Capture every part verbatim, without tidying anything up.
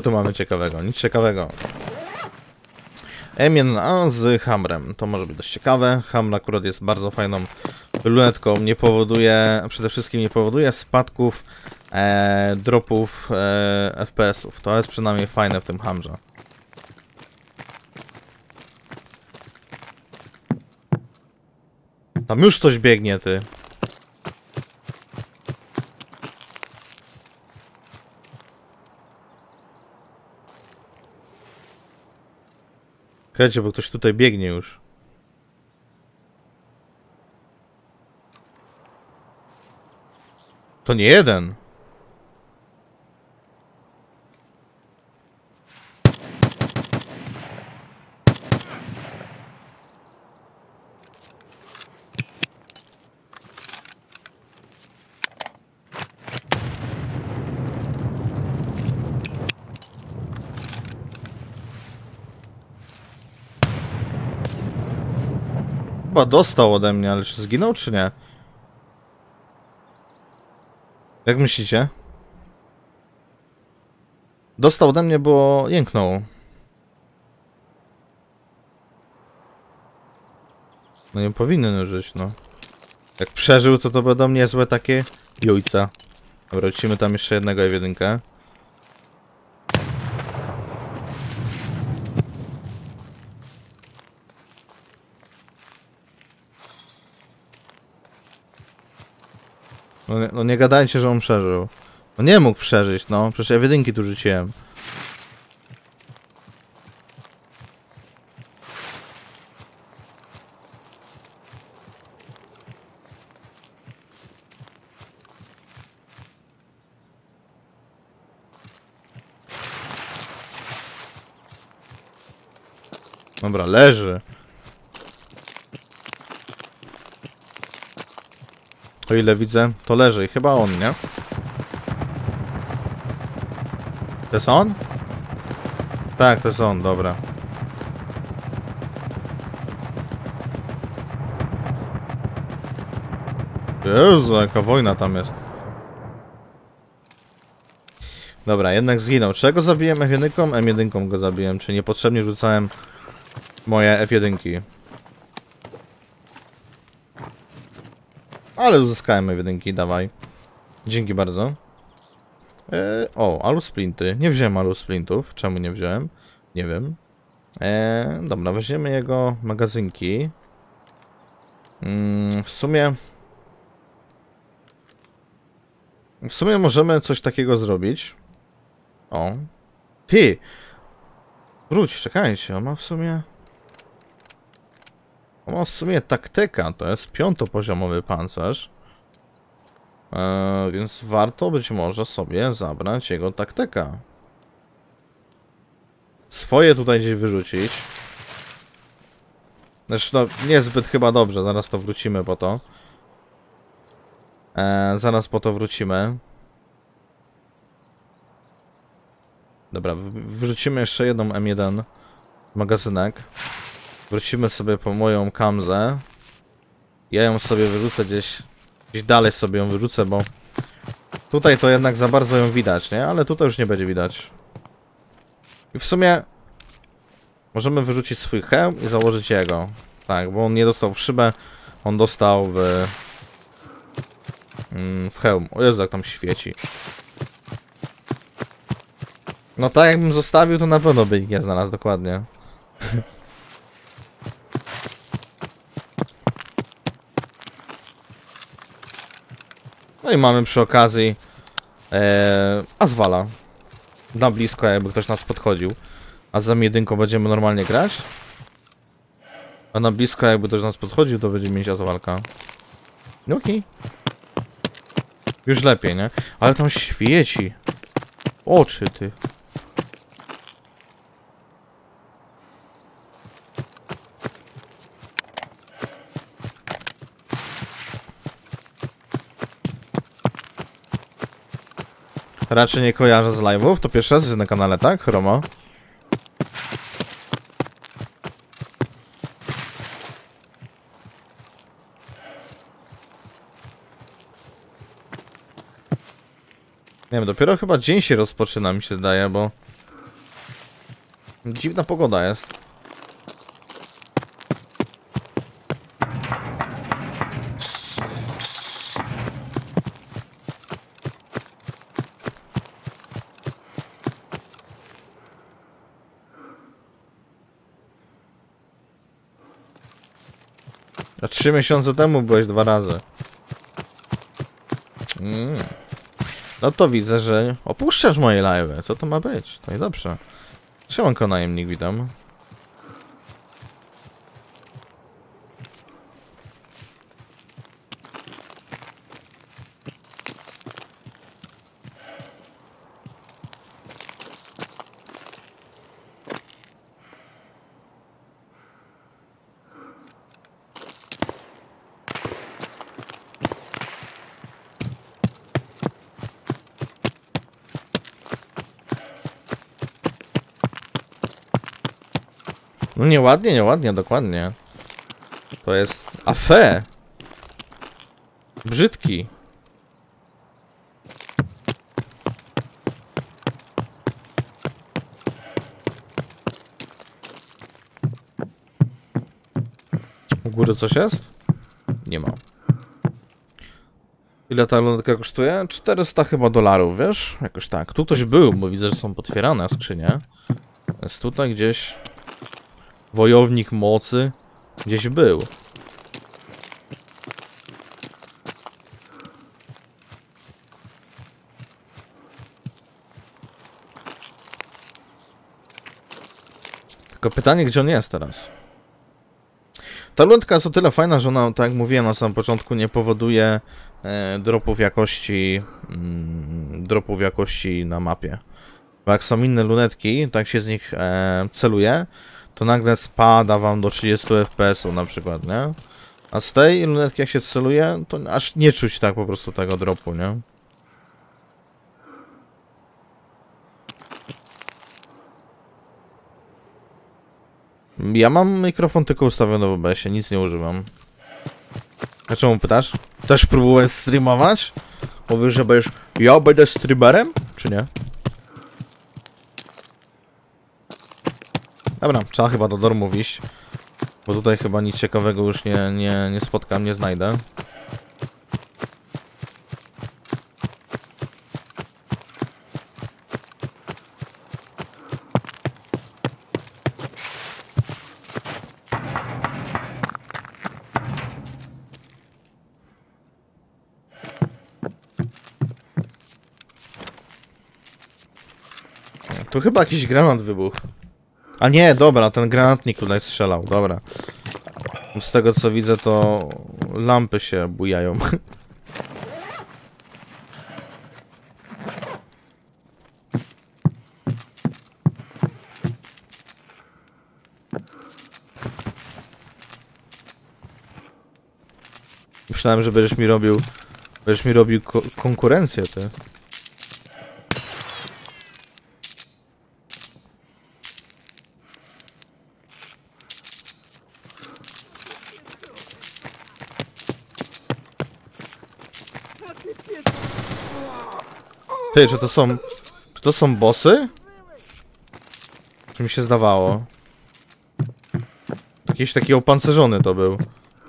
tu mamy ciekawego? Nic ciekawego. M jeden A z hamrem. To może być dość ciekawe. Hamr akurat jest bardzo fajną lunetką. Nie powoduje, przede wszystkim nie powoduje spadków e, dropów e, F P S-ów. To jest przynajmniej fajne w tym hamrze. Tam już coś biegnie, ty. Słuchajcie, bo ktoś tutaj biegnie już. To nie jeden. Chyba dostał ode mnie, ale czy zginął, czy nie? Jak myślicie? Dostał ode mnie, bo jęknął. No nie powinien żyć, no. Jak przeżył, to to będą niezłe takie jujca. Wrócimy tam jeszcze jednego F jeden. No nie, no nie gadajcie, że on przeżył. No nie mógł przeżyć, no. Przecież ja jedynki tu rzuciłem. Dobra, leży. O ile widzę, to leży i chyba on, nie? To jest on? Tak, to jest on, dobra. Jezu, jaka wojna tam jest. Dobra, jednak zginął. Czego zabiłem F jeden? M jeden go zabiłem, czyli niepotrzebnie rzucałem moje F jeden. Ale uzyskałem F jeden, dawaj. Dzięki bardzo. E, o, alusplinty. Nie wziąłem alusplintów. Czemu nie wziąłem? Nie wiem. E, dobra, weźmiemy jego magazynki. Mm, w sumie... W sumie możemy coś takiego zrobić. O. Ty! Wróć, czekajcie, on ma w sumie... On ma w sumie taktyka, to jest piątopoziomowy pancerz. Eee, więc warto być może sobie zabrać jego taktyka. Swoje tutaj gdzieś wyrzucić. Znaczy no, niezbyt chyba dobrze, zaraz to wrócimy po to. Eee, zaraz po to wrócimy. Dobra, wyrzucimy jeszcze jedną M jeden magazynek. Wrócimy sobie po moją kamzę. Ja ją sobie wyrzucę gdzieś... Gdzieś dalej sobie ją wyrzucę, bo... Tutaj to jednak za bardzo ją widać, nie? Ale tutaj już nie będzie widać. I w sumie... Możemy wyrzucić swój hełm i założyć jego. Tak, bo on nie dostał w szybę. On dostał w... w hełm. O Jezu, jak tam świeci. No tak, jakbym zostawił, to na pewno by ich nie znalazł, dokładnie. No i mamy przy okazji e, Azwala. Na blisko, jakby ktoś nas podchodził. A za jedynką będziemy normalnie grać. A na blisko, jakby ktoś nas podchodził, to będziemy mieć Azwalka. Okej. Okay. Już lepiej, nie? Ale tam świeci. Oczy, ty. Raczej nie kojarzę z live'ów. To pierwszy raz jest na kanale, tak? Romo? Nie wiem, dopiero chyba dzień się rozpoczyna, mi się zdaje, bo... Dziwna pogoda jest. A trzy miesiące temu byłeś dwa razy. Mm. No to widzę, że opuszczasz moje live'y. Co to ma być? To i dobrze. Siemanko najemnik, witam. No nieładnie, nieładnie, dokładnie. To jest afe. Brzydki. U góry coś jest? Nie ma. Ile ta lądka kosztuje? czterysta chyba dolarów, wiesz? Jakoś tak. Tu ktoś był, bo widzę, że są potwierane skrzynie. Jest tutaj gdzieś... Wojownik mocy gdzieś był. Tylko pytanie, gdzie on jest teraz? Ta lądka jest o tyle fajna, że ona, tak jak mówiłem na samym początku, nie powoduje e, dropów jakości mm, dropów jakości na mapie. Bo jak są inne lunetki, tak się z nich e, celuje, to nagle spada wam do trzydziestu F P S-ów na przykład, nie? A z tej lunetki jak się celuje, to aż nie czuć tak po prostu tego dropu, nie? Ja mam mikrofon tylko ustawiony w O B S-ie, nic nie używam. A czemu pytasz? Też próbowałeś streamować? Mówisz, że będziesz... Ja będę streamerem? Czy nie? Dobra, trzeba chyba do domu iść. Bo tutaj chyba nic ciekawego już nie, nie, nie spotkam, nie znajdę. Tu chyba jakiś granat wybuchł. A nie, dobra, ten granatnik tutaj strzelał, dobra. Z tego co widzę, to lampy się bujają. Myślałem, że będziesz mi robił... Będziesz mi robił ko konkurencję, ty. Ty, czy to są... Czy to są bossy? Czy mi się zdawało? Jakiś taki opancerzony to był.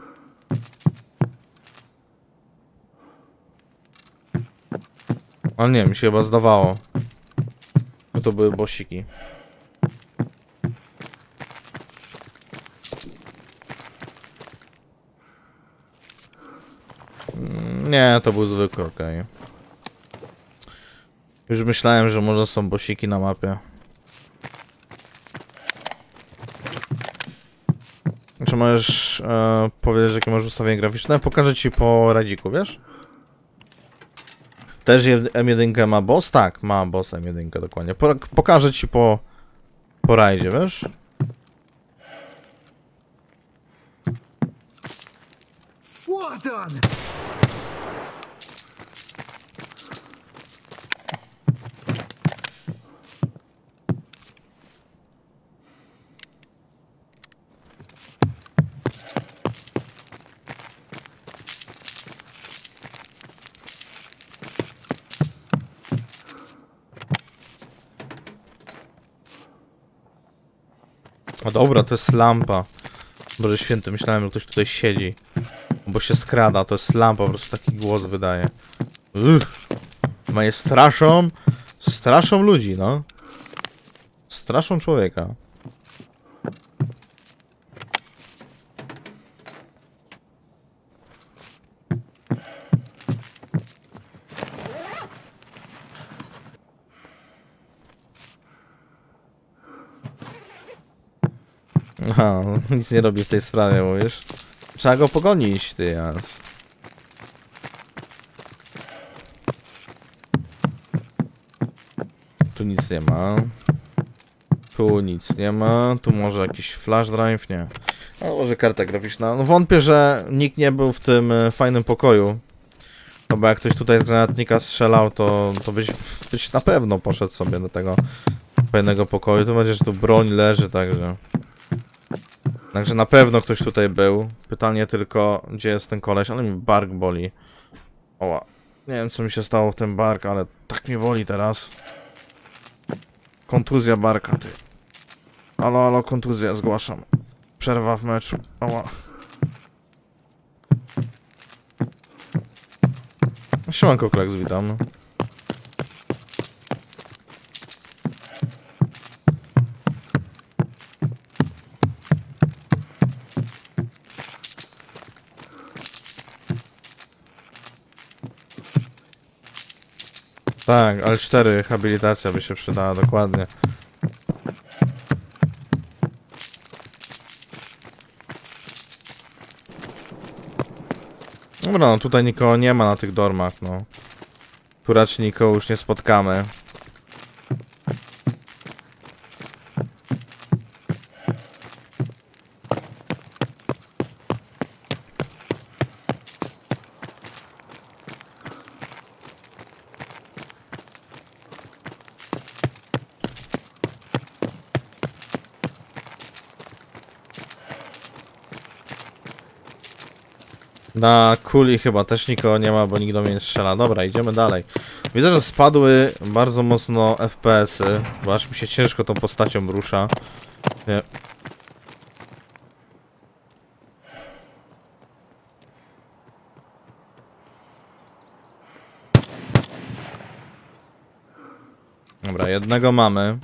Ale nie, mi się chyba zdawało. Że to były bossiki. Nie, to był zwykły, okej. Okay. Już myślałem, że może są bossiki na mapie. Czy możesz e, powiedzieć, jakie masz ustawienie graficzne? Pokażę ci po radziku, wiesz? Też M jeden ma boss? Tak, ma boss M jeden, dokładnie. Po, pokażę ci po, po rajdzie, wiesz? Well done. O dobra, to jest lampa. Boże święty, myślałem, że ktoś tutaj siedzi. Bo się skrada, to jest lampa, po prostu taki głos wydaje. Uff. Mają straszą, straszą ludzi, no. Straszą człowieka. Aha, nic nie robi w tej sprawie, mówisz? Trzeba go pogonić, ty jas. Tu nic nie ma. Tu nic nie ma. Tu może jakiś flash drive? Nie. A może karta graficzna. No wątpię, że nikt nie był w tym fajnym pokoju. No bo jak ktoś tutaj z granatnika strzelał, to, to byś, byś na pewno poszedł sobie do tego fajnego pokoju. To będzie, że tu broń leży, także... Także na pewno ktoś tutaj był. Pytanie tylko, gdzie jest ten koleś, ale mi bark boli. Oła. Nie wiem, co mi się stało w tym bark, ale tak mnie boli teraz. Kontuzja barka, ty. Alo, alo, kontuzja, zgłaszam. Przerwa w meczu. Oła. Siemanko, Kleks, witam. Tak, L cztery habilitacja by się przydała, dokładnie. Dobra, no tutaj nikogo nie ma na tych dormach, no. Tu raczej nikogo już nie spotkamy. Na kuli chyba też nikogo nie ma, bo nikt do mnie nie strzela. Dobra, idziemy dalej. Widzę, że spadły bardzo mocno F P S-y, bo aż mi się ciężko tą postacią rusza. Nie. Dobra, jednego mamy.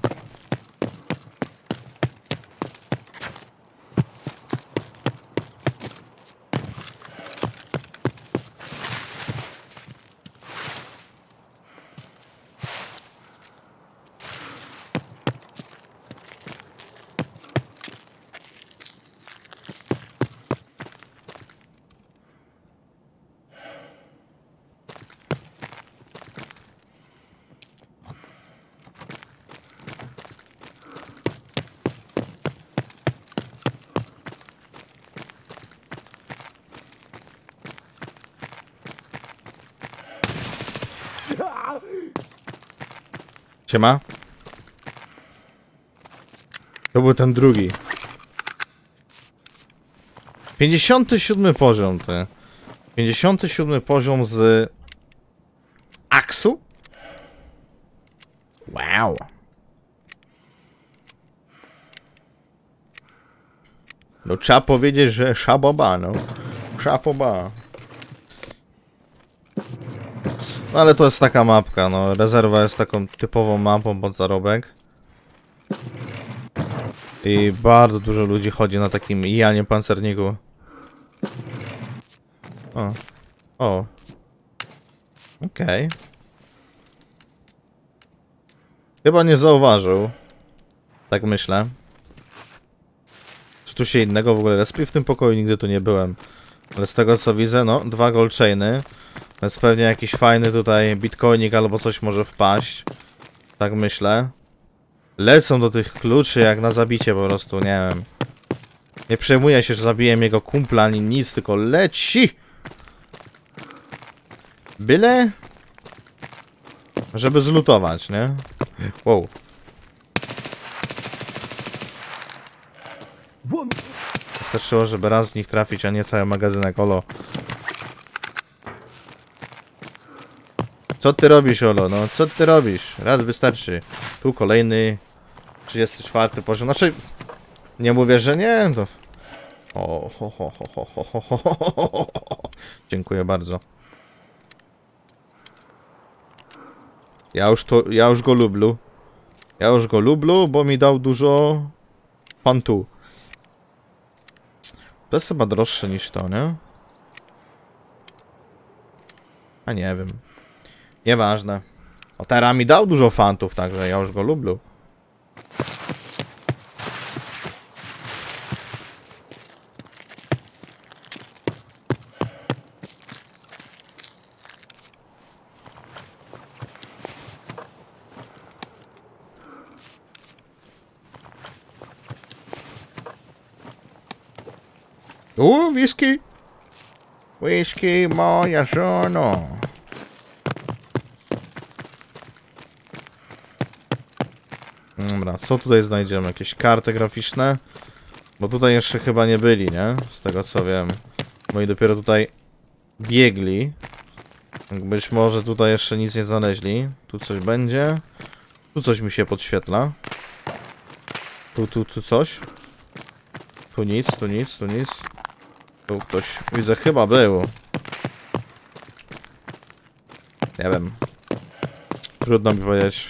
Siema. To był ten drugi. pięćdziesiąty siódmy poziom, ty. pięćdziesiąty siódmy poziom z... Aksu? Wow. No trzeba powiedzieć, że szaboba, no. Szaboba. No ale to jest taka mapka, no. Rezerwa jest taką typową mapą pod zarobek. I bardzo dużo ludzi chodzi na takim Janie pancerniku. O. O. Okej. Okay. Chyba nie zauważył. Tak myślę. Czy tu się innego w ogóle respi? W tym pokoju nigdy tu nie byłem. Ale z tego co widzę, no, dwa gold chainy. To jest pewnie jakiś fajny tutaj bitcoinik albo coś może wpaść. Tak myślę. Lecą do tych kluczy jak na zabicie po prostu, nie wiem. Nie przejmuję się, że zabiłem jego kumpla ani nic, tylko leci! Byle... żeby zlutować, nie? Wow. Wystarczyło, żeby raz z nich trafić, a nie cały magazynek, olo. Co ty robisz, olo? No, co ty robisz? Raz wystarczy. Tu kolejny... trzydziesty czwarty poziom. Znaczy... Nie mówię, że nie. To... O, ho, ho, ho, ho, ho, ho, ho, ho, ho, ho. Dziękuję bardzo. Ja już to, ja już go lubię. Ja już go lubię, bo mi dał dużo fantu. To jest chyba droższe niż to, nie? A nie wiem. Nieważne. O, teraz mi dał dużo fantów, także ja już go lubię. U, whisky. Whisky, moja żono. Dobra, co tutaj znajdziemy? Jakieś karty graficzne? Bo tutaj jeszcze chyba nie byli, nie? Z tego co wiem. Moi dopiero tutaj biegli. Być może tutaj jeszcze nic nie znaleźli. Tu coś będzie. Tu coś mi się podświetla. Tu, tu, tu coś. Tu nic, tu nic, tu nic. Tu ktoś, widzę, chyba był. Nie wiem. Trudno mi powiedzieć.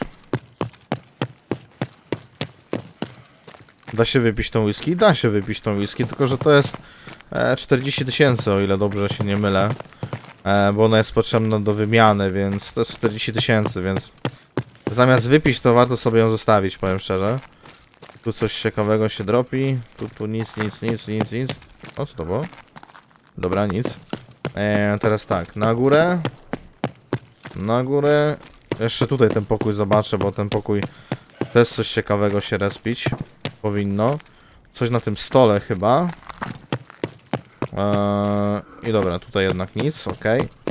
Da się wypić tą whisky? Da się wypić tą whisky, tylko że to jest e, czterdzieści tysięcy, o ile dobrze się nie mylę. E, bo ona jest potrzebna do wymiany, więc to jest czterdzieści tysięcy, więc zamiast wypić, to warto sobie ją zostawić, powiem szczerze. Tu coś ciekawego się dropi. Tu, tu nic, nic, nic, nic, nic. O, co to było? Dobra, nic. E, teraz tak, na górę. Na górę. Jeszcze tutaj ten pokój zobaczę, bo ten pokój też coś ciekawego się respić powinno. Coś na tym stole chyba. Eee, I dobra, tutaj jednak nic, ok.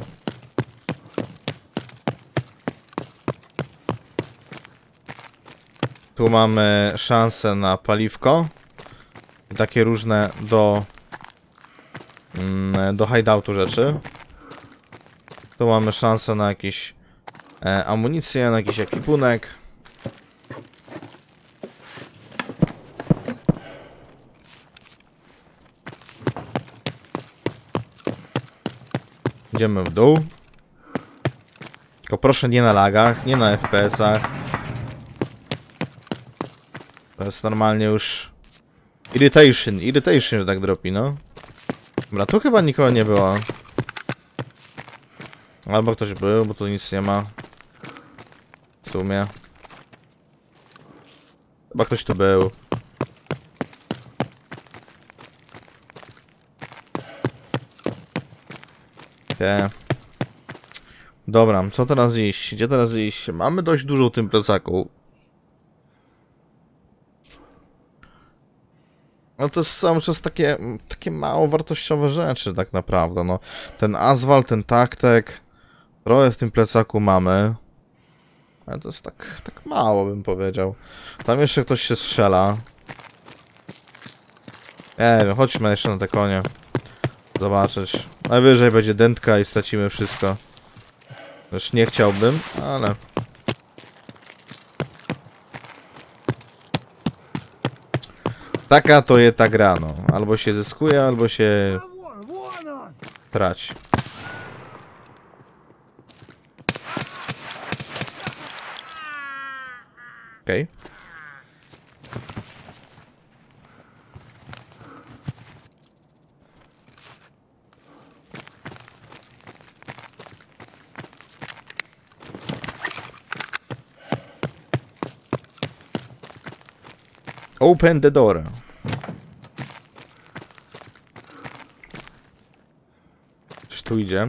Tu mamy szansę na paliwko. I takie różne do mm, do hideoutu rzeczy. Tu mamy szansę na jakieś e, amunicję, na jakiś ekwipunek. Idziemy w dół. Tylko proszę nie na lagach, nie na F P S-ach. To jest normalnie już... Irritation, irritation, że tak dropi, no. Dobra, tu chyba nikogo nie było. Albo ktoś był, bo tu nic nie ma. W sumie. Chyba ktoś tu był. Okay. Dobra, co teraz iść? Gdzie teraz iść? Mamy dość dużo w tym plecaku. No to jest cały czas takie, takie mało wartościowe rzeczy tak naprawdę, no. Ten asfalt, ten taktek, trochę w tym plecaku mamy. Ale to jest tak, tak mało, bym powiedział. Tam jeszcze ktoś się strzela. Nie wiem, chodźmy jeszcze na te konie. Zobaczyć. Najwyżej będzie dętka i stracimy wszystko. Już nie chciałbym, ale... Taka to je ta gra, no. Albo się zyskuje, albo się... traci. Okej. Okay. Open the door. Coś tu idzie.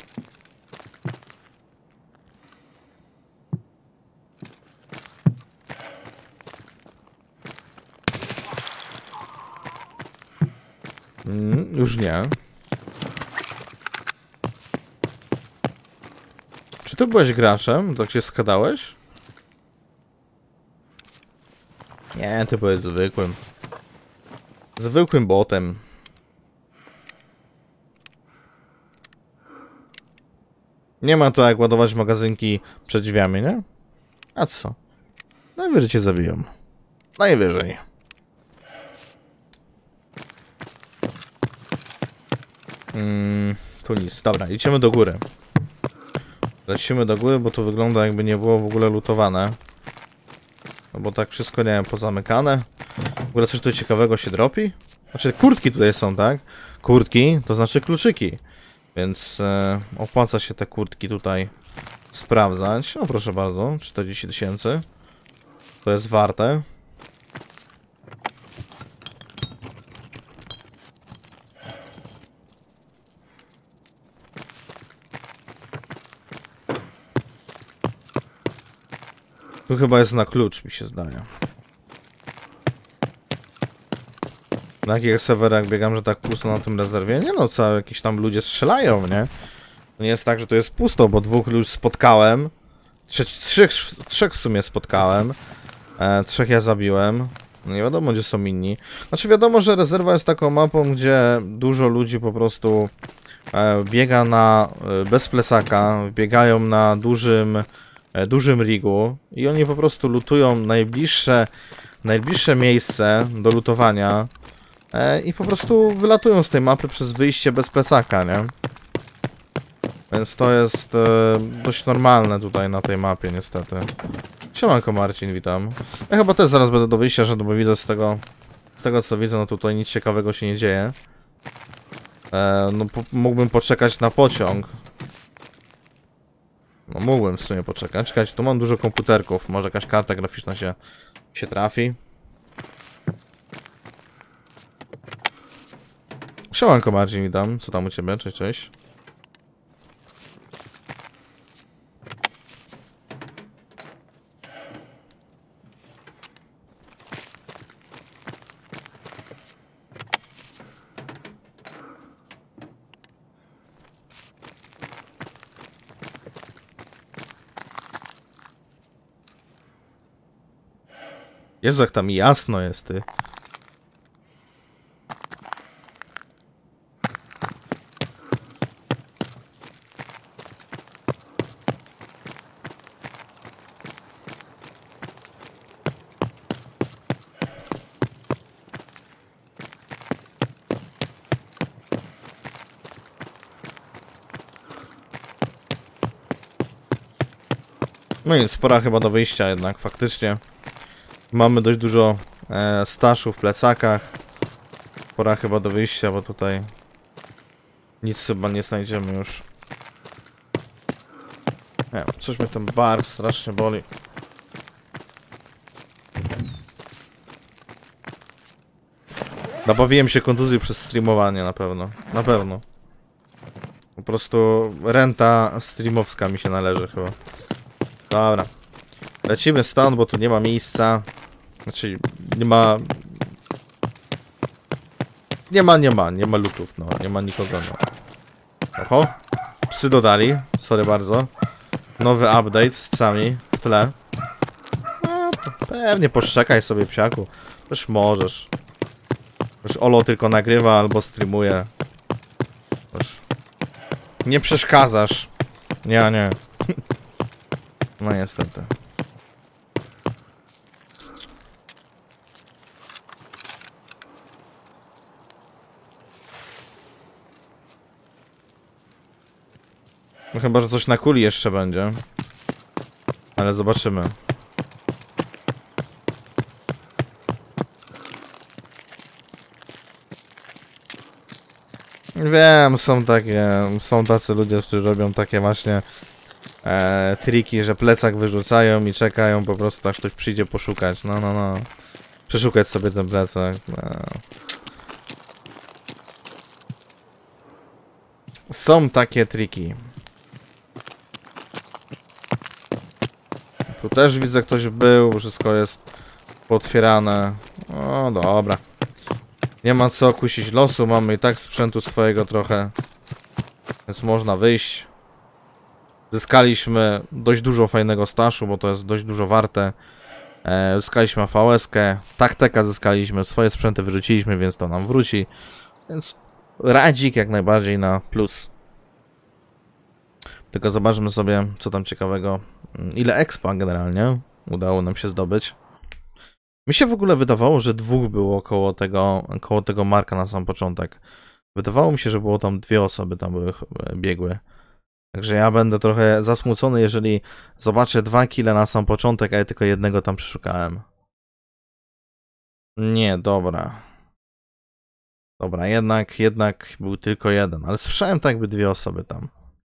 Mm, już nie. Czy ty byłeś graczem? Tak się skadałeś? Nie, ty byłeś zwykłym. Zwykłym botem. Nie ma to jak ładować magazynki przed drzwiami, nie? A co? Najwyżej cię zabiją. Najwyżej. Mm, tu nic. Dobra, idziemy do góry. Lecimy do góry, bo tu wygląda jakby nie było w ogóle lutowane. No bo tak wszystko, nie wiem, pozamykane. W ogóle coś tu ciekawego się dropi? Znaczy kurtki tutaj są, tak? Kurtki to znaczy kluczyki. Więc e, opłaca się te kurtki tutaj sprawdzać. O, proszę bardzo, czterdzieści tysięcy. To jest warte. Tu chyba jest na klucz, mi się zdaje. Na jakich serwerach biegam, że tak pusto na tym rezerwie? Nie no, co, jakieś tam ludzie strzelają, nie? To nie jest tak, że to jest pusto, bo dwóch już spotkałem. Trzech, trzech, trzech w sumie spotkałem. E, trzech ja zabiłem. No nie wiadomo, gdzie są inni. Znaczy wiadomo, że rezerwa jest taką mapą, gdzie dużo ludzi po prostu e, biega na e, bez plecaka, biegają na dużym, e, dużym rigu i oni po prostu lutują najbliższe, najbliższe miejsce do lutowania e, i po prostu wylatują z tej mapy przez wyjście bez plecaka, nie? Więc to jest e, dość normalne tutaj na tej mapie, niestety. Siemanko Marcin, witam. Ja chyba też zaraz będę do wyjścia szedł, bo widzę z tego, z tego co widzę, no tutaj nic ciekawego się nie dzieje. E, no po, mógłbym poczekać na pociąg. No mógłbym w sumie poczekać. Czekajcie, tu mam dużo komputerków, może jakaś karta graficzna się, się trafi. Siemanko Marcin, witam. Co tam u ciebie? Cześć, cześć. Jezu, jak tam jasno jest, ty. No i spora chyba do wyjścia jednak, faktycznie. Mamy dość dużo e, staszów w plecakach. Pora chyba do wyjścia, bo tutaj nic chyba nie znajdziemy już. Nie, coś mnie ten bark strasznie boli. Nabawiłem się kontuzji przez streamowanie na pewno. Na pewno. Po prostu renta streamowska mi się należy chyba. Dobra. Lecimy stąd, bo tu nie ma miejsca. Znaczy, nie ma... Nie ma, nie ma, nie ma lootów, no. Nie ma nikogo, no. Oho. Psy dodali. Sorry bardzo. Nowy update z psami w tle. No, pewnie poszczekaj sobie, psiaku. Też możesz. Już Olo tylko nagrywa albo streamuje. Już. Nie przeszkadzasz. Nie, nie. No niestety. No chyba, że coś na kuli jeszcze będzie. Ale zobaczymy. Wiem, są takie, są tacy ludzie, którzy robią takie właśnie e, triki, że plecak wyrzucają i czekają po prostu, aż ktoś przyjdzie poszukać. No, no, no. Przeszukać sobie ten plecak. No. Są takie triki. Tu też widzę, ktoś był, wszystko jest potwierane. O, dobra. Nie ma co kusić losu, mamy i tak sprzętu swojego trochę. Więc można wyjść. Zyskaliśmy dość dużo fajnego staszu, bo to jest dość dużo warte. E, zyskaliśmy V S-kę, takteka zyskaliśmy, swoje sprzęty wyrzuciliśmy, więc to nam wróci. Więc radzik jak najbardziej na plus. Tylko zobaczmy sobie, co tam ciekawego. Ile expa generalnie udało nam się zdobyć. Mi się w ogóle wydawało, że dwóch było koło tego, koło tego marka na sam początek. Wydawało mi się, że było tam dwie osoby tam były, biegły. Także ja będę trochę zasmucony, jeżeli zobaczę dwa kile na sam początek, a ja tylko jednego tam przeszukałem. Nie, dobra. Dobra, jednak, jednak był tylko jeden, ale słyszałem tak, by dwie osoby tam.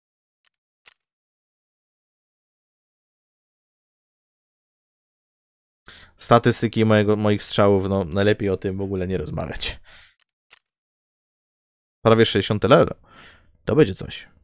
Statystyki mojego, moich strzałów, no najlepiej o tym w ogóle nie rozmawiać. Prawie sześćdziesiąt level. To będzie coś.